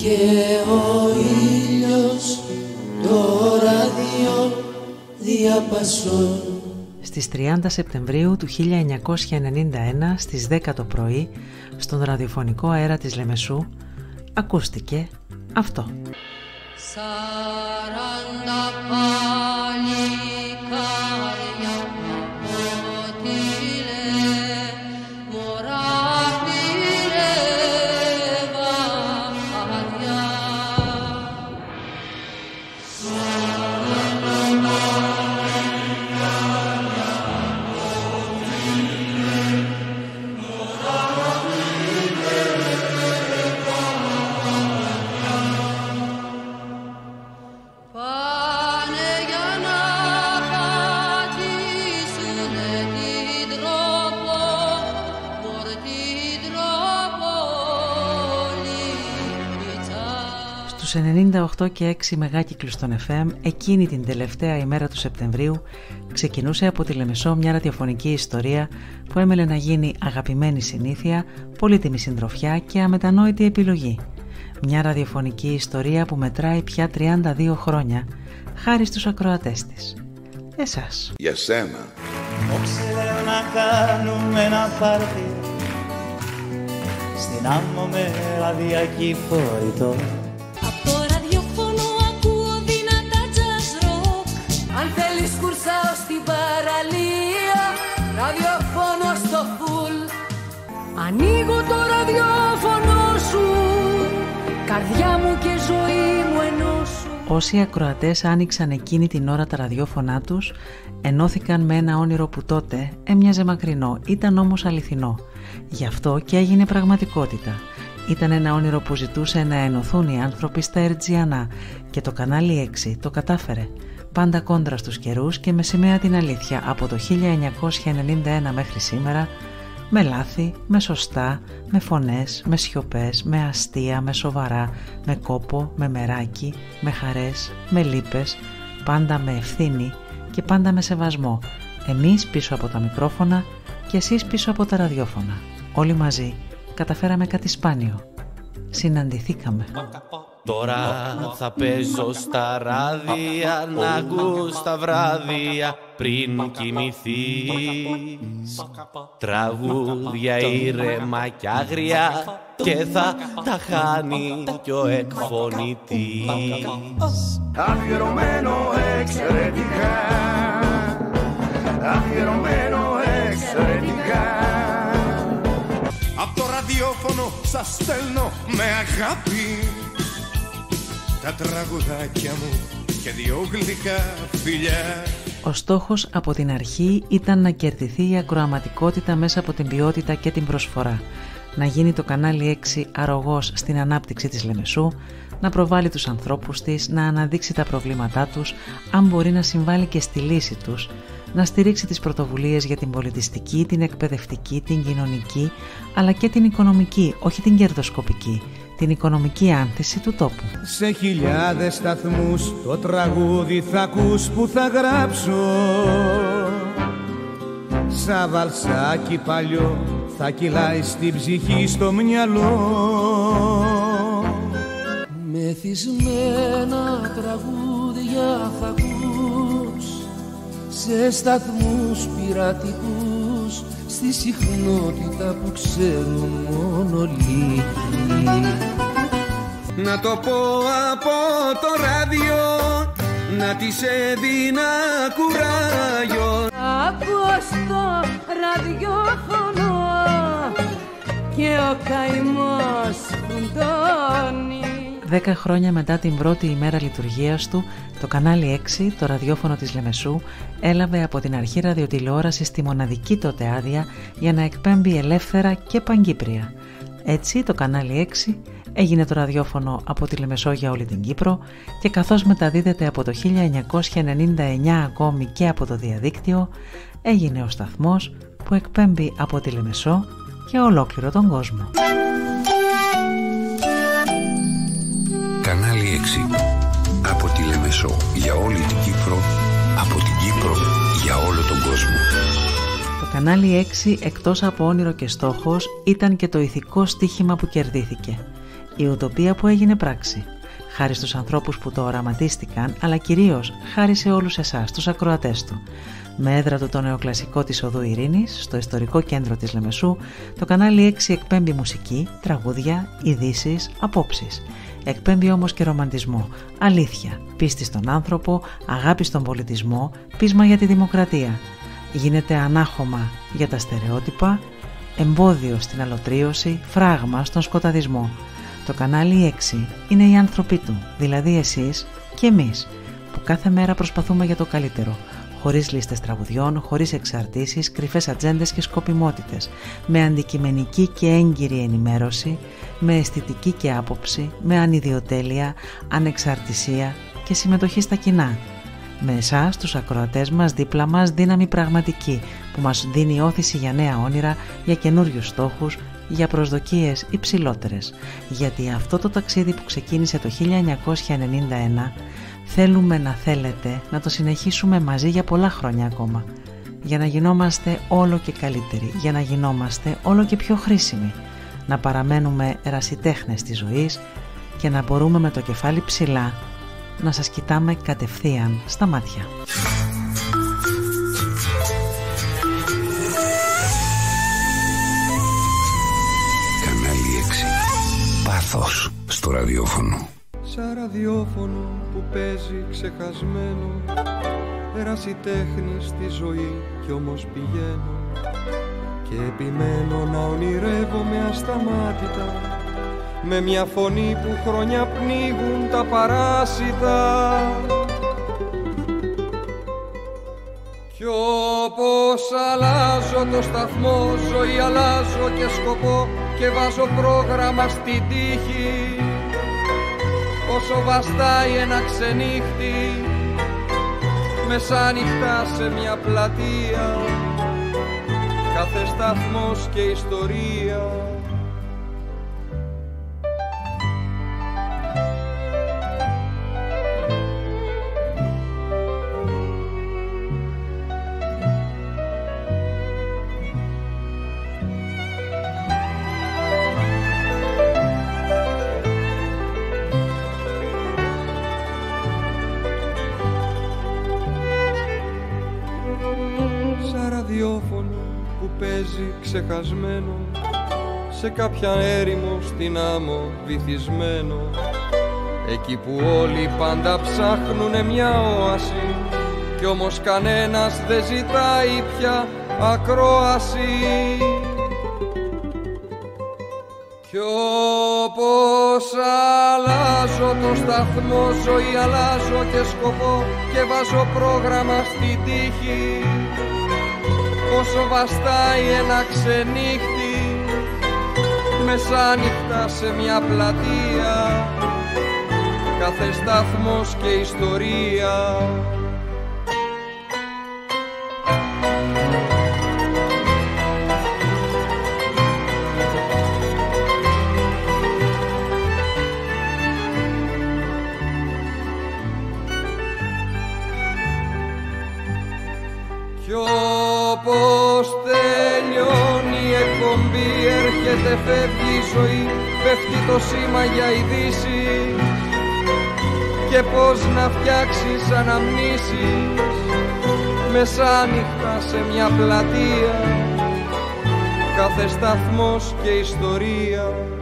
και ο ήλιος το ράδιο διαπασών. Στις 30 Σεπτεμβρίου του 1991 στις 10 το πρωί στον ραδιοφωνικό αέρα της Λεμεσού ακούστηκε αυτό. 40 παλικάρια ποτήλε, μωρά πήρευα αδειά. Στους 98 και 6 μεγάκυκλους των FM, εκείνη την τελευταία ημέρα του Σεπτεμβρίου, ξεκινούσε από τη Λεμεσό μια ραδιοφωνική ιστορία που έμελε να γίνει αγαπημένη συνήθεια, πολύτιμη συντροφιά και αμετανόητη επιλογή. Μια ραδιοφωνική ιστορία που μετράει πια 32 χρόνια, χάρη στους ακροατές της. Εσάς. Για σένα. Όψε λέω να κάνουμε ένα πάρτι στην άμμο με ραδιακή φορητό. Απ' το ραδιόφωνο ακούω δυνατά jazz rock. Αν θέλεις κουρσάω στην παραλία, ραδιόφωνο στο φουλ. Ανοίγω το ραδιόφωνο σου, καρδιά μου και ζωή μου ενώσου. Όσοι ακροατές άνοιξαν εκείνη την ώρα τα ραδιόφωνά τους, ενώθηκαν με ένα όνειρο που τότε έμοιαζε μακρινό, ήταν όμως αληθινό. Γι' αυτό και έγινε πραγματικότητα. Ήταν ένα όνειρο που ζητούσε να ενωθούν οι άνθρωποι στα Ερτζιανά και το κανάλι 6 το κατάφερε. Πάντα κόντρα στους καιρούς και με σημαία την αλήθεια από το 1991 μέχρι σήμερα, με λάθη, με σωστά, με φωνές, με σιωπές, με αστεία, με σοβαρά, με κόπο, με μεράκι, με χαρές, με λύπες, πάντα με ευθύνη και πάντα με σεβασμό. Εμείς πίσω από τα μικρόφωνα και εσείς πίσω από τα ραδιόφωνα. Όλοι μαζί καταφέραμε κάτι σπάνιο. Συναντηθήκαμε. Τώρα θα παίζω στα ράδια, να ακούς τα βράδια πριν κοιμηθείς. Τραγούδια ήρεμα κι άγρια και θα τα χάνει κι ο εκφωνητής. Αφιερωμένο εξαιρετικά, αφιερωμένο εξαιρετικά. Απ' το ραδιόφωνο σας στέλνω με αγάπη τα τραγουδάκια μου και δυο γλυκά φιλιά. Ο στόχος από την αρχή ήταν να κερδιθεί η ακροαματικότητα μέσα από την ποιότητα και την προσφορά. Να γίνει το κανάλι 6 αρρωγός στην ανάπτυξη της Λεμεσού, να προβάλλει τους ανθρώπους της, να αναδείξει τα προβλήματά τους, αν μπορεί να συμβάλλει και στη λύση τους, να στηρίξει τις πρωτοβουλίες για την πολιτιστική, την εκπαιδευτική, την κοινωνική, αλλά και την οικονομική, όχι την κερδοσκοπική, την οικονομική άνθηση του τόπου. Σε χιλιάδες σταθμούς το τραγούδι θα ακούς που θα γράψω, σαν βαλσάκι παλιό θα κυλάει στην ψυχή στο μυαλό. Μεθυσμένα τραγούδια θα ακούς σε σταθμούς πειρατικούς, στη συχνότητα που ξέρουν μόνο λίγοι. Να το πω από το ράδιο, να της έδινα κουράγιο. Ακούω στο ραδιόφωνο και ο καημός φουντώνει. 10 χρόνια μετά την πρώτη ημέρα λειτουργίας του, το κανάλι 6, το ραδιόφωνο της Λεμεσού, έλαβε από την αρχή ραδιοτηλεόραση στη μοναδική τότε άδεια για να εκπέμπει ελεύθερα και παγκύπρια. Έτσι το κανάλι 6 έγινε το ραδιόφωνο από τη Λεμεσό για όλη την Κύπρο και καθώς μεταδίδεται από το 1999 ακόμη και από το διαδίκτυο, έγινε ο σταθμός που εκπέμπει από τη Λεμεσό για ολόκληρο τον κόσμο. Κανάλι 6. Από τη Λεμεσό για όλη την Κύπρο, από την Κύπρο για όλο τον κόσμο. Το κανάλι 6, εκτός από όνειρο και στόχος, ήταν και το ηθικό στοίχημα που κερδίθηκε. Η ουτοπία που έγινε πράξη. Χάρη στους ανθρώπους που το οραματίστηκαν, αλλά κυρίως χάρη σε όλους εσάς, τους ακροατές του. Με έδρα του το νεοκλασικό της Οδού Ειρήνης, στο ιστορικό κέντρο της Λεμεσού, το κανάλι 6 εκπέμπει μουσική, τραγούδια, ειδήσεις, απόψεις. Εκπέμπει όμως και ρομαντισμό, αλήθεια, πίστη στον άνθρωπο, αγάπη στον πολιτισμό, πείσμα για τη δημοκρατία. Γίνεται ανάχωμα για τα στερεότυπα, εμπόδιο στην αλωτρίωση, φράγμα στον σκοταδισμό. Το κανάλι 6 είναι οι άνθρωποι του, δηλαδή εσείς και εμείς, που κάθε μέρα προσπαθούμε για το καλύτερο, χωρίς λίστες τραγουδιών, χωρίς εξαρτήσεις, κρυφές ατζέντες και σκοπιμότητες, με αντικειμενική και έγκυρη ενημέρωση, με αισθητική και άποψη, με ανιδιοτέλεια, ανεξαρτησία και συμμετοχή στα κοινά. Με εσάς, τους ακροατές μας, δίπλα μας, δύναμη πραγματική που μας δίνει όθηση για νέα όνειρα, για καινούριους στόχους, για προσδοκίες υψηλότερες. Γιατί αυτό το ταξίδι που ξεκίνησε το 1991 θέλουμε να θέλετε να το συνεχίσουμε μαζί για πολλά χρόνια ακόμα. Για να γινόμαστε όλο και καλύτεροι, για να γινόμαστε όλο και πιο χρήσιμοι. Να παραμένουμε ερασιτέχνες της ζωής και να μπορούμε με το κεφάλι ψηλά να σας κοιτάμε κατευθείαν στα μάτια. Κανάλι 6. Πάθος στο ραδιόφωνο. Σαν ραδιόφωνο που παίζει ξεχασμένο, ερασιτέχνη στη ζωή κι όμως πηγαίνω και επιμένω να ονειρεύομαι ασταμάτητα, με μια φωνή που χρόνια πνίγουν τα παράσιτα. Κι όπως αλλάζω το σταθμό, ζωή αλλάζω και σκοπό και βάζω πρόγραμμα στην τύχη. Όσο βαστάει ένα ξενύχτη, μεσάνυχτα σε μια πλατεία, κάθε σταθμός και ιστορία. Ξεχασμένο σε κάποια έρημο στην άμμο βυθισμένο, εκεί που όλοι πάντα ψάχνουνε μια όαση κι όμως κανένας δεν ζητάει πια ακρόαση. Κι όπως αλλάζω το σταθμό, ζωή αλλάζω και σκοπό και βάζω πρόγραμμα στη τύχη. Όσο βαστάει ένα ξενύχτη, μεσάνυχτα σε μια πλατεία, κάθε σταθμός και ιστορία. Όπως τελειώνει η εκπομπή, έρχεται, φεύγει η ζωή, πέφτει το σήμα για ειδήσεις και πώς να φτιάξεις αναμνήσεις, μεσάνυχτα σε μια πλατεία, κάθε σταθμός και ιστορία.